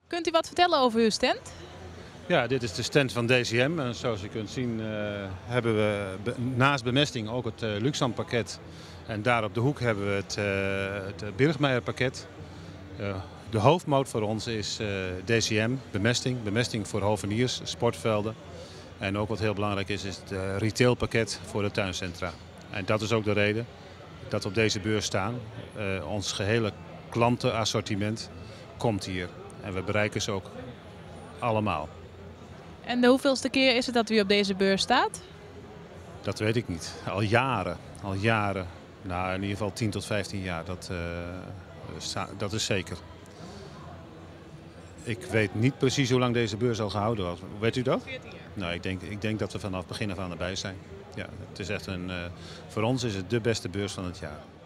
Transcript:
Kunt u wat vertellen over uw stand? Ja, dit is de stand van DCM. En zoals je kunt zien hebben we naast bemesting ook het Luxan pakket. En daar op de hoek hebben we het Birgmeier pakket. De hoofdmoot voor ons is DCM, bemesting. Bemesting voor hoveniers, sportvelden. En ook wat heel belangrijk is het retailpakket voor de tuincentra. En dat is ook de reden dat we op deze beurs staan. Ons gehele klantenassortiment komt hier. En we bereiken ze ook allemaal. En de hoeveelste keer is het dat u op deze beurs staat? Dat weet ik niet. Al jaren. Al jaren. Nou, in ieder geval 10 tot 15 jaar. Dat is zeker. Ik weet niet precies hoe lang deze beurs al gehouden was. Weet u dat? 14 jaar. Nou, ik denk dat we vanaf begin af aan erbij zijn. Ja, het is echt voor ons is het de beste beurs van het jaar.